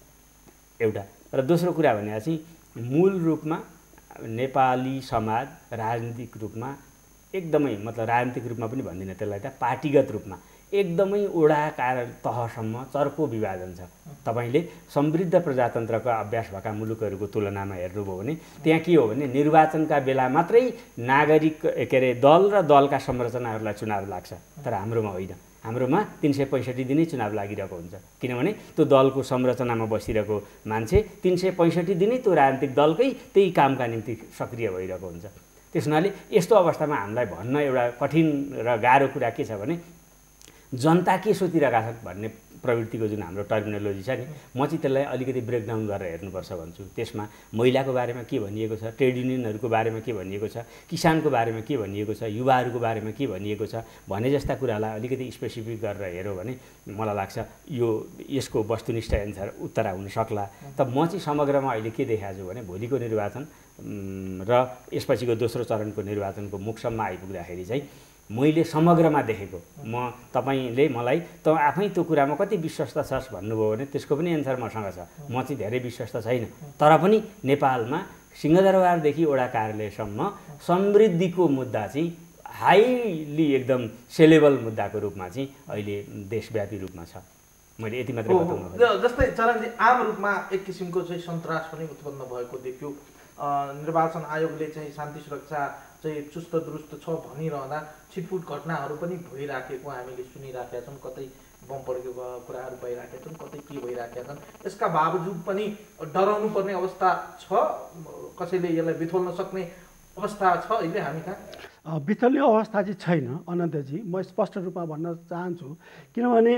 एउटा। र दोस्रो कुरा भने चाहिँ मूल रूपमा नेपाली समाज राजनीतिक रूपमा एकदमै मतलब राजनीतिक रूपमा पनि भन्दिनँ त्यसलाई त पार्टीगत रूपमा एकदमै ओडा कार्य तहसम्म चर्को विभाजन छ। तपाईँले समृद्ध प्रजातन्त्रका अभ्यास भएका मुलुकहरूको तुलनामा हेर्नुभयो भने त्यहाँ के हो भने निर्वाचनका बेला मात्रै नागरिक के अरे दल र दलका संरचनाहरूलाई चुनाव लाग्छ, तर हाम्रोमा होइन। हाम्रोमा तिन सय पैँसठी दिनै चुनाव लागिरहेको हुन्छ किनभने त्यो दलको संरचनामा बसिरहेको मान्छे तिन सय पैँसठी दिनै त्यो राजनीतिक दलकै त्यही कामका निम्ति सक्रिय भइरहेको हुन्छ। त्यस हुनाले यस्तो अवस्थामा हामीलाई भन्न एउटा कठिन र गाह्रो कुरा के छ भने जनता के सोचिरहेका छन् भन्ने प्रवृत्तिको जुन हाम्रो टर्मिनोलोजी छ नि, म चाहिँ त्यसलाई अलिकति ब्रेकडाउन गरेर हेर्नुपर्छ भन्छु। त्यसमा महिलाको बारेमा के भनिएको छ, ट्रेड युनियनहरूको बारेमा के भनिएको छ, किसानको बारेमा के भनिएको छ, युवाहरूको बारेमा के भनिएको छ भने जस्ता कुरालाई अलिकति स्पेसिफिक गरेर हेऱ्यो भने मलाई लाग्छ यो यसको वस्तुनिष्ठ एन्सर उत्तर हुन सक्ला। त म चाहिँ समग्रमा अहिले के देखाएको छु भने भोलिको निर्वाचन र यसपछिको दोस्रो चरणको निर्वाचनको मुखसम्म आइपुग्दाखेरि चाहिँ मैले समग्रमा देखेको, म तपाईँले मलाई त आफै त्यो कुरामा कति विश्वस्त छस् भन्नुभयो भने त्यसको पनि एन्सर मसँग छ। म चाहिँ धेरै विश्वस्त छैन, तर पनि नेपालमा सिंहदरबारदेखि वडा कार्यालयसम्म समृद्धिको मुद्दा चाहिँ हाइली एकदम सेलेबल मुद्दाको रूपमा चाहिँ अहिले देशव्यापी रूपमा छ। मैले यति मात्रै बताउन खोजेँ। जस्तै चरणजी आम रूपमा एक किसिमको चाहिँ सन्तास पनि उत्पन्न भएको देख्यो। निर्वाचन आयोगले चाहिँ शान्ति सुरक्षा चाहिँ चुस्त दुरुस्त छ भनिरहँदा छिटफुट घटनाहरू पनि भइराखेको हामीले सुनिराखेका छौँ। कतै बम पड्केको कुराहरू भइराखेका छन्, कतै के भइराखेका छन्। यसका बावजुद पनि डराउनु पर्ने अवस्था छ, कसैले यसलाई बिथोल्न सक्ने अवस्था छ अहिले हामी कहाँ? बिथोल्ने अवस्था चाहिँ छैन अनन्तजी, म स्पष्ट रूपमा भन्न चाहन्छु। किनभने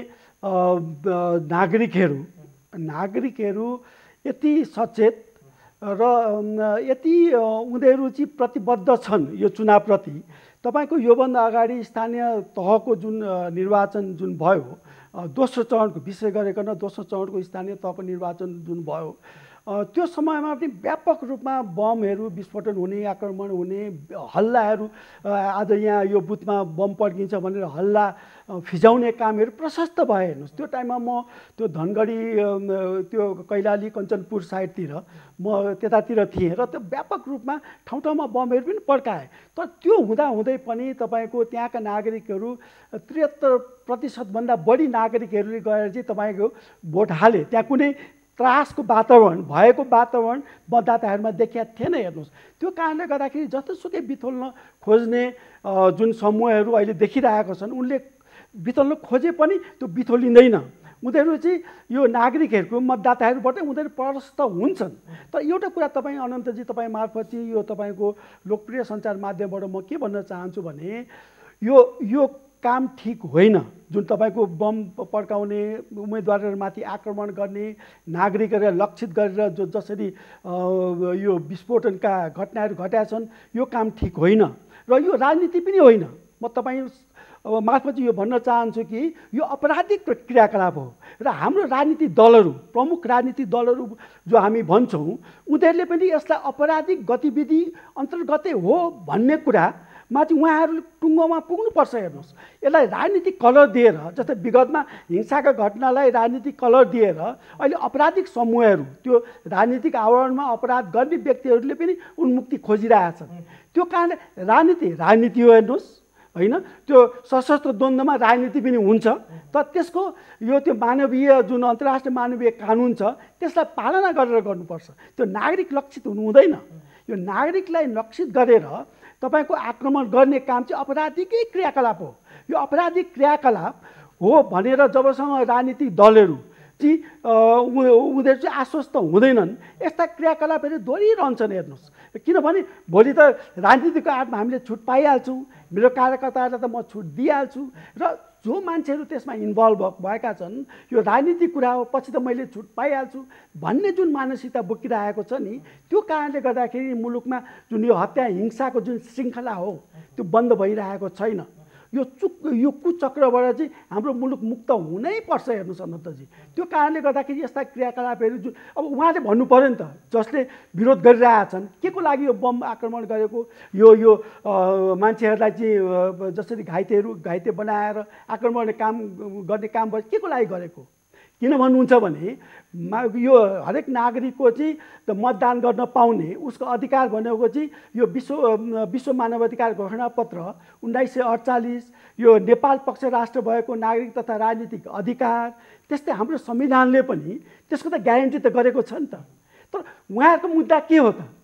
नागरिकहरू नागरिकहरू यति सचेत र यति उनीहरू चाहिँ प्रतिबद्ध छन् यो चुनावप्रति। तपाईँको योभन्दा अगाडि स्थानीय तहको जुन निर्वाचन जुन भयो, दोस्रो चरणको विशेष गरिकन दोस्रो चरणको स्थानीय तहको निर्वाचन जुन भयो, त्यो समयमा पनि व्यापक रूपमा बमहरू विस्फोटन हुने, आक्रमण हुने, हल्लाहरू, आज यहाँ यो बुथमा बम पड्किन्छ भनेर हल्ला फिजाउने कामहरू प्रशस्त भए। हेर्नुहोस् त्यो टाइममा म त्यो धनगढी त्यो कैलाली कञ्चनपुर साइडतिर म त्यतातिर थिएँ र त्यो व्यापक रूपमा ठाउँ ठाउँमा बमहरू पनि पड्काए। तर त्यो हुँदा हुँदै पनि तपाईँको त्यहाँका नागरिकहरू त्रिहत्तर प्रतिशतभन्दा बढी नागरिकहरूले गएर चाहिँ तपाईँको भोट हाले। त्यहाँ कुनै त्रासको वातावरण भएको वातावरण मतदाताहरूमा देखिया थिएन। हेर्नुहोस् त्यो कारणले गर्दाखेरि जस्तोसुकै बिथोल्न खोज्ने जुन समूहहरू अहिले देखिरहेका छन् उनले बिथोल्न खोजे पनि त्यो बिथोलिँदैन। उनीहरू चाहिँ यो नागरिकहरूको मतदाताहरूबाट उनीहरू परास्त हुन्छन्। तर एउटा कुरा तपाईँ अनन्तजी तपाईँ मार्फत चाहिँ यो तपाईँको लोकप्रिय सञ्चार माध्यमबाट म के भन्न चाहन्छु भने यो यो काम ठिक होइन। जुन तपाईँको बम पड्काउने, उम्मेदवारहरूमाथि आक्रमण गर्ने, नागरिकहरूलाई लक्षित गरेर जो जसरी यो विस्फोटनका घटनाहरू घटेका छन् यो काम ठिक होइन र यो राजनीति पनि होइन। म तपाईँ मार्फत यो भन्न चाहन्छु कि यो अपराधिक क्रियाकलाप हो र हाम्रो राजनीतिक दलहरू, प्रमुख राजनीतिक दलहरू जो हामी भन्छौँ उनीहरूले पनि यसलाई अपराधिक गतिविधि अन्तर्गतै हो भन्ने कुरा माथि उहाँहरू टुङ्गोमा पुग्नुपर्छ। हेर्नुहोस् यसलाई राजनीतिक कलर दिएर, जस्तै विगतमा हिंसाका घटनालाई राजनीतिक कलर दिएर अहिले आपराधिक समूहहरू, त्यो राजनीतिक आवरणमा अपराध गर्ने व्यक्तिहरूले पनि उन्मुक्ति खोजिरहेछन्। त्यो कारणले राजनीति राजनीति हो। हेर्नुहोस् होइन, त्यो सशस्त्र द्वन्द्वमा राजनीति पनि हुन्छ, तर त्यसको यो त्यो मानवीय जुन अन्तर्राष्ट्रिय मानवीय कानुन छ त्यसलाई पालना गरेर गर्नुपर्छ। त्यो नागरिक लक्षित हुनु हुँदैन। यो नागरिकलाई लक्षित गरेर तपाईको आक्रमण गर्ने काम चाहिँ अपराधिकै क्रियाकलाप हो। यो अपराधिक क्रियाकलाप हो भनेर जबसम्म राजनीतिक दलहरू चाहिँ उनीहरू चाहिँ आश्वस्त हुँदैनन्, यस्ता क्रियाकलापहरू दोहोरिरहन्छन्। हेर्नुहोस् किनभने भोलि त राजनीतिको आडमा हामीले छुट पाइहाल्छौँ, मेरो कार्यकर्ताहरूलाई त म छुट दिइहाल्छु र जो मान्छेहरू त्यसमा इन्भल्भ भएका छन् यो राजनीतिक कुरा हो, पछि त मैले छुट पाइहाल्छु भन्ने जुन मानसिकता बोकिरहेको छ नि, त्यो कारणले गर्दाखेरि मुलुकमा जुन यो हत्या हिंसाको जुन श्रृङ्खला हो त्यो बन्द भइरहेको छैन। यो चुक यो कुचक्रबाट चाहिँ हाम्रो मुलुक मुक्त हुनै पर्छ। हेर्नुहोस् अनन्तजी, त्यो कारणले गर्दाखेरि यस्ता क्रियाकलापहरू जुन अब उहाँले भन्नु पऱ्यो नि त, जसले विरोध गरिरहेछन् के को लागि यो बम आक्रमण गरेको, यो यो मान्छेहरूलाई चाहिँ जसरी घाइतेहरू घाइते बनाएर आक्रमण काम गर्ने काम भयो के को लागि गरेको? किन भन्नुहुन्छ भने यो हरेक नागरिकको चाहिँ मतदान गर्न पाउने उसको अधिकार भनेको चाहिँ यो विश्व विश्व मानवाधिकार घोषणापत्र उन्नाइस सय अडचालिस, यो नेपाल पक्ष राष्ट्र भएको नागरिक तथा राजनीतिक अधिकार, त्यस्तै हाम्रो संविधानले पनि त्यसको त ग्यारेन्टी त गरेको छ नि त। तर उहाँहरूको मुद्दा के हो त?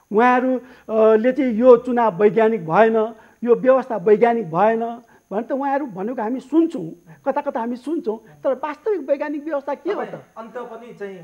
उहाँहरूले चाहिँ यो चुनाव वैज्ञानिक भएन, यो व्यवस्था वैज्ञानिक भएन भने त उहाँहरू भनेको हामी सुन्छौँ, कता कता हामी सुन्छौँ, तर वास्तविक वैज्ञानिक व्यवस्था के हो त? अन्त पनि चाहिँ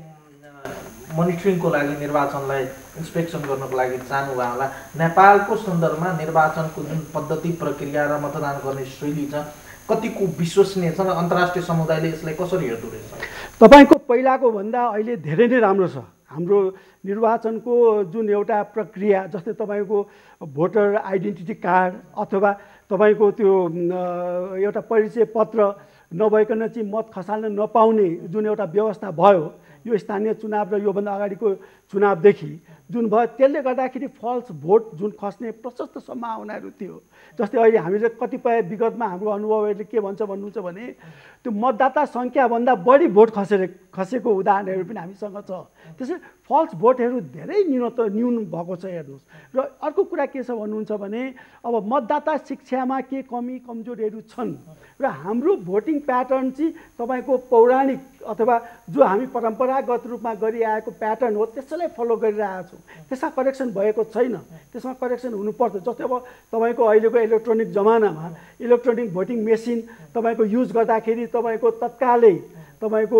मोनिटरिङको लागि निर्वाचनलाई इन्स्पेक्सन गर्नको लागि जानुभयो होला। नेपालको सन्दर्भमा निर्वाचनको जुन पद्धति प्रक्रिया र मतदान गर्ने शैली छ कतिको विश्वसनीय छ र अन्तर्राष्ट्रिय समुदायले यसलाई कसरी हेर्दो रहेछ? तपाईँको पहिलाको भन्दा अहिले धेरै नै राम्रो छ। हाम्रो निर्वाचनको जुन एउटा प्रक्रिया, जस्तै तपाईँको भोटर आइडेन्टिटी कार्ड अथवा तपाईँको त्यो एउटा परिचय पत्र नभइकन चाहिँ मत खसाल्न नपाउने जुन एउटा व्यवस्था भयो यो स्थानीय चुनाव र योभन्दा अगाडिको चुनावदेखि जुन भयो, त्यसले गर्दाखेरि फल्स भोट जुन खस्ने प्रशस्त सम्भावनाहरू थियो। जस्तै अहिले हामीले कतिपय विगतमा हाम्रो अनुभवहरूले के भन्छ भन्नुहुन्छ भने त्यो मतदाता सङ्ख्याभन्दा बढी भोट खसेर खसेको उदाहरणहरू पनि हामीसँग छ। त्यसै फल्स भोटहरू धेरै न्यूनत न्यून भएको छ हेर्नुहोस्। र अर्को कुरा के छ भन्नुहुन्छ भने अब मतदाता शिक्षामा के कमी कमजोरीहरू छन् र हाम्रो भोटिङ प्याटर्न चाहिँ तपाईँको पौराणिक अथवा जो हामी परम्परागत रूपमा गरिआएको प्याटर्न हो त्यसैलाई फलो गरिरहेका छौँ। त्यसमा करेक्सन भएको छैन, त्यसमा करेक्सन हुनुपर्छ। जस्तै अब तपाईँको अहिलेको इलेक्ट्रोनिक जमानामा इलेक्ट्रोनिक भोटिङ मेसिन तपाईँको युज गर्दाखेरि तपाईँको तत्कालै तपाईँको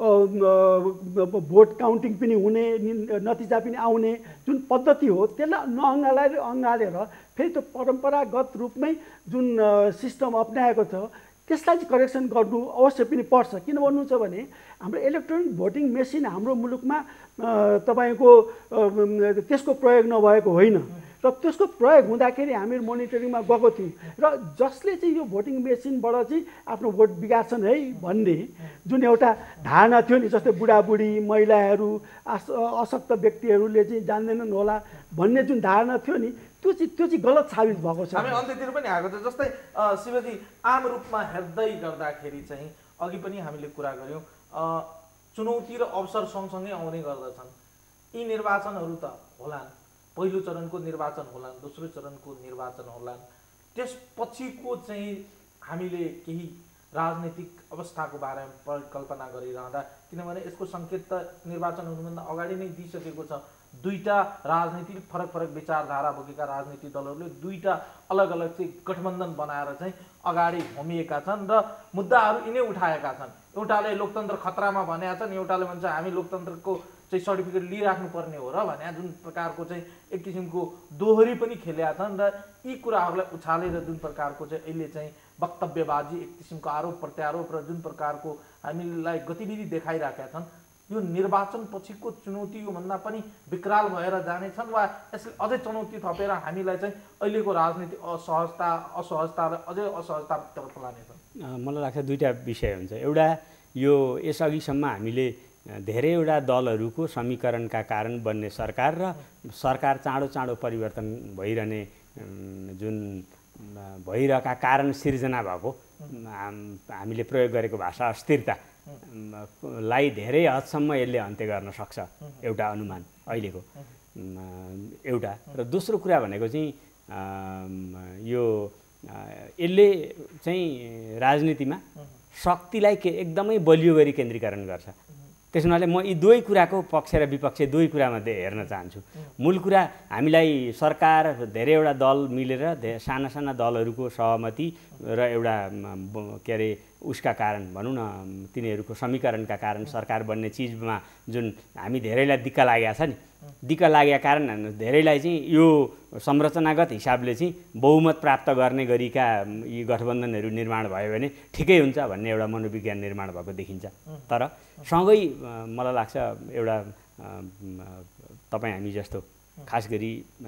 भोट काउन्टिङ पनि हुने, नतिजा पनि आउने जुन पद्धति हो त्यसलाई नअँगालेर अँगालेर फेरि त्यो परम्परागत रूपमै जुन सिस्टम अप्नाएको छ त्यसलाई चाहिँ करेक्सन गर्नु अवश्य पनि पर्छ। किन भन्नुहुन्छ भने हाम्रो इलेक्ट्रोनिक भोटिङ मेसिन हाम्रो मुलुकमा तपाईँको त्यसको प्रयोग नभएको होइन र त्यसको प्रयोग हुँदाखेरि हामी मोनिटरिङमा गएको थियौँ र जसले चाहिँ यो भोटिङ मेसिनबाट चाहिँ आफ्नो भोट बिगार्छन् है भन्ने जुन एउटा धारणा थियो नि, जस्तै बुढाबुढी महिलाहरू अस अशक्त व्यक्तिहरूले चाहिँ जान्दैनन् होला भन्ने जुन धारणा थियो नि त्यो चाहिँ त्यो चाहिँ गलत साबित भएको छ। हामी अन्त्यतिर पनि आएको छ। जस्तै शिवजी आम रूपमा हेर्दै गर्दाखेरि चाहिँ अघि पनि हामीले कुरा गऱ्यौँ चुनौती र अवसर सँगसँगै आउने गर्दछन्। यी निर्वाचनहरू त होलान्, पहिलो चरणको निर्वाचन होलान्, दोस्रो चरणको निर्वाचन होलान्, त्यसपछिको चाहिँ हामीले केही राजनीतिक अवस्थाको बारेमा परिकल्पना गरिरहँदा, किनभने यसको सङ्केत त निर्वाचन हुनुभन्दा अगाडि नै दिइसकेको छ। दुईटा राजनीतिक फरक फरक विचारधारा बोकेका राजनीतिक दलहरूले दुईटा अलग अलग चाहिँ गठबन्धन बनाएर चाहिँ अगाडि होमिएका छन् र मुद्दाहरू यिनै उठाएका छन्। एउटाले लोकतन्त्र खतरामा भनेका छन्, एउटाले भन्छ हामी लोकतन्त्रको चाहिँ सर्टिफिकेट लिइराख्नुपर्ने हो र भने जुन प्रकारको चाहिँ एक किसिमको दोहोरी पनि खेलेका छन् र यी कुराहरूलाई उछालेर जुन प्रकारको चाहिँ अहिले चाहिँ वक्तव्यबाजी, एक किसिमको आरोप प्रत्यारोप र जुन प्रकारको हामीलाई गतिविधि देखाइराखेका छन्, यो निर्वाचन पछिको चुनौती योभन्दा पनि विकराल भएर जानेछन् वा यसले अझै चुनौती थपेर हामीलाई चाहिँ अहिलेको राजनीतिक असहजता असहजतालाई अझै असहजतातर्फ लानेछन्? मलाई लाग्छ दुईवटा विषय हुन्छ। एउटा यो यसअघिसम्म हामीले धेरैवटा दलहरूको समीकरणका कारण बन्ने सरकार र सरकार चाँडो चाँडो परिवर्तन भइरहने जुन भइरहेका कारण सिर्जना भएको हामीले प्रयोग गरेको भाषा अस्थिरता लाई धेरै हदसम्म यसले अन्त्य गर्न सक्छ, एउटा अनुमान अहिलेको एउटा। र दोस्रो कुरा भनेको चाहिँ यो यसले चाहिँ राजनीतिमा शक्तिलाई के एकदमै बलियो गरी केन्द्रीकरण गर्छ। त्यस हुनाले म यी दुवै कुराको पक्ष र विपक्ष दुवै कुरामध्ये हेर्न चाहन्छु। मूल कुरा हामीलाई सरकार धेरैवटा दल मिलेर धे साना साना दलहरूको सहमति र एउटा के अरे उसका कारण भनौँ न तिनीहरूको समीकरणका कारण सरकार बन्ने चिजमा जुन हामी धेरैलाई दिक्क लागेको छ नि, दिक्क लागेका कारण धेरैलाई चाहिँ यो संरचनागत हिसाबले चाहिँ बहुमत प्राप्त गर्ने गरीका यी गठबन्धनहरू निर्माण भयो भने ठिकै हुन्छ भन्ने एउटा मनोविज्ञान निर्माण भएको देखिन्छ। तर सँगै मलाई लाग्छ एउटा तपाईँ हामी जस्तो खास गरी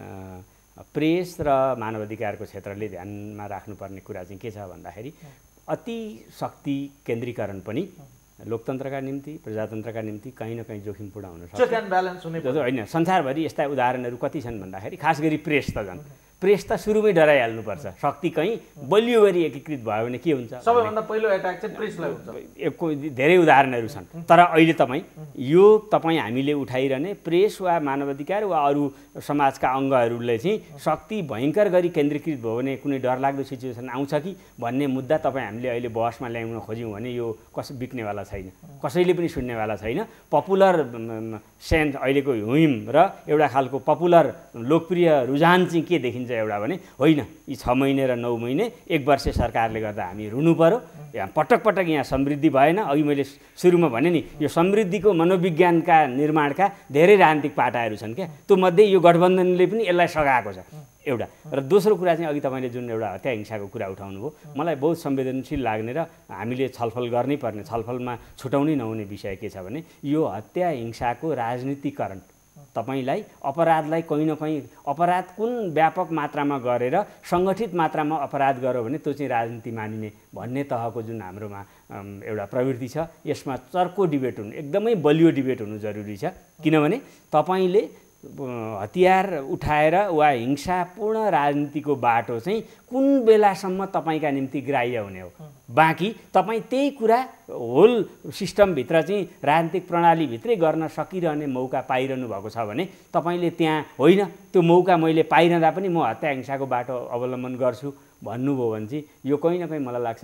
प्रेस र मानवाधिकारको क्षेत्रले ध्यानमा राख्नुपर्ने कुरा चाहिँ के छ भन्दाखेरि अति शक्ति केन्द्रीकरण पनि लोकतन्त्रका निम्ति प्रजातन्त्रका निम्ति कहीँ न कहीँ जोखिमपूर्ण हुन सक्छ। चेक एन्ड ब्यालेन्स हुने होइन, संसारभरि यस्ता उदाहरणहरू कति छन् भन्दाखेरि खास गरी प्रेस त झन् प्रेस त सुरुमै डराइहाल्नुपर्छ। शक्ति कहीँ बलियो गरी एकीकृत भयो भने के हुन्छ, सबैभन्दा पहिलो एट्याक चाहिँ प्रेसलाई हुन्छ। धेरै उदाहरणहरू छन्। तर अहिले तपाईँ यो तपाईँ हामीले उठाइरहने प्रेस वा मानवाधिकार वा अरू समाजका अङ्गहरूले चाहिँ शक्ति भयङ्कर गरी केन्द्रीकृत भयो भने कुनै डरलाग्दो सिचुएसन आउँछ कि भन्ने मुद्दा तपाईँ हामीले अहिले बहसमा ल्याउन खोज्यौँ भने यो कस बिक्नेवाला छैन, कसैले पनि सुन्नेवाला छैन। पपुलर सेन्स अहिलेको हिम र एउटा खालको पपुलर लोकप्रिय रुझान चाहिँ के देखिन्छ देखिन्छ एउटा भने होइन यी छ महिने र नौ महिने एक वर्ष सरकारले गर्दा हामी रुनु पर्यो, यहाँ पटक पटक यहाँ समृद्धि भएन। अघि मैले सुरुमा भने नि यो समृद्धिको मनोविज्ञानका निर्माणका धेरै राजनीतिक पाटाहरू छन् क्या, त्यो मध्ये यो गठबन्धनले पनि यसलाई सघाएको छ एउटा। र दोस्रो कुरा चाहिँ अघि तपाईँले जुन एउटा हत्या हिंसाको कुरा उठाउनुभयो, मलाई बहुत संवेदनशील लाग्ने र हामीले छलफल गर्नै पर्ने, छलफलमा छुटाउनै नहुने विषय के छ भने यो हत्या हिंसाको राजनीतिकरण। तपाईलाई अपराधलाई कहीँ न कहीँ अपराध कुन व्यापक मात्रामा गरेर सङ्गठित मात्रामा अपराध गर्यो भने त्यो चाहिँ राजनीति मानिने भन्ने तहको जुन हाम्रोमा एउटा प्रवृत्ति छ, यसमा चर्को डिबेट हुनु, एकदमै बलियो डिबेट हुनु जरुरी छ। किनभने तपाईँले हतियार उठाएर वा हिंसापूर्ण राजनीतिको बाटो चाहिँ कुन बेलासम्म तपाईँका निम्ति ग्राह्य हुने हो। बाँकी तपाईँ त्यही कुरा होल सिस्टमभित्र चाहिँ राजनीतिक प्रणालीभित्रै गर्न सकिरहने मौका पाइरहनु भएको छ भने तपाईँले त्यहाँ होइन त्यो मौका मैले पाइरहँदा पनि म हत्या हिंसाको बाटो अवलम्बन गर्छु भन्नुभयो भने चाहिँ यो कहीँ न कहीँ मलाई लाग्छ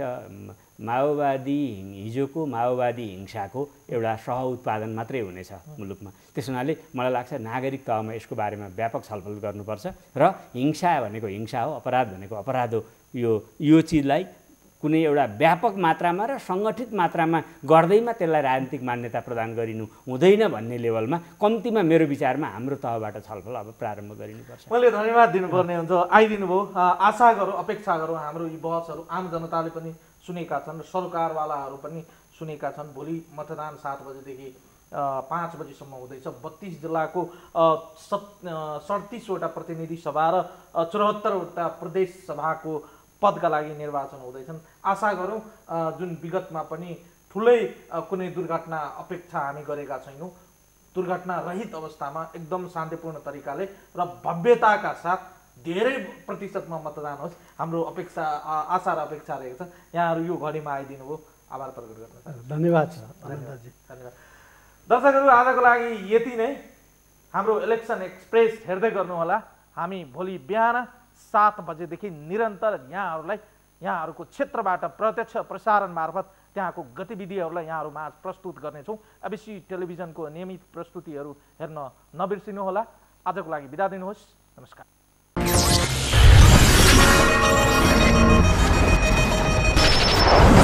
माओवादी हिजोको माओवादी हिंसाको एउटा सह उत्पादन मात्रै हुनेछ मुलुकमा। त्यस हुनाले मलाई लाग्छ नागरिक तहमा यसको बारेमा व्यापक छलफल गर्नुपर्छ र हिंसा भनेको हिंसा हो, अपराध भनेको अपराध हो। यो यो चिजलाई कुनै एउटा व्यापक मात्रामा र सङ्गठित मात्रामा गर्दैमा त्यसलाई राजनीतिक मान्यता प्रदान गरिनु हुँदैन भन्ने लेभलमा कम्तीमा मेरो विचारमा हाम्रो तहबाट छलफल अब प्रारम्भ गरिनुपर्छ। मैले धन्यवाद दिनुपर्ने हुन्छ, आइदिनु भयो। आशा गरौँ, अपेक्षा गरौँ हाम्रो यी बहसहरू आम जनताले पनि सुनेका छन् र सरकारवालाहरू पनि सुनेका छन्। भोलि मतदान सात बजेदेखि पाँच बजीसम्म हुँदैछ। बत्तीस जिल्लाको सत् सडतिसवटा प्रतिनिधि सभा र चौहत्तरवटा प्रदेश सभाको पदका लागि निर्वाचन हुँदैछन्। आशा गरौँ जुन विगतमा पनि ठुलै कुनै दुर्घटना अपेक्षा हामी गरेका छैनौँ, दुर्घटना रहित अवस्थामा एकदम शान्तिपूर्ण तरिकाले र भव्यताका साथ धेरै प्रतिशतमा मतदान होस्, हाम्रो अपेक्षा आशा र अपेक्षा रहेको छ। यहाँहरू यो घडीमा आइदिनु भयो, आभार प्रकट गर्न चाहन्छु। धन्यवाद छ। धन्यवाद दर्शकहरू, आजको लागि यति नै। हाम्रो इलेक्सन एक्सप्रेस हेर्दै गर्नुहोला। हामी भोलि बिहान सात बजेदेखि निरन्तर यहाँहरूलाई यहाँहरूको क्षेत्रबाट प्रत्यक्ष प्रसारण मार्फत त्यहाँको गतिविधिहरूलाई यहाँहरूमा प्रस्तुत गर्नेछौँ। एबिसी टेलिभिजनको नियमित प्रस्तुतिहरू हेर्न नबिर्सिनुहोला। आजको लागि बिदा दिनुहोस्। नमस्कार।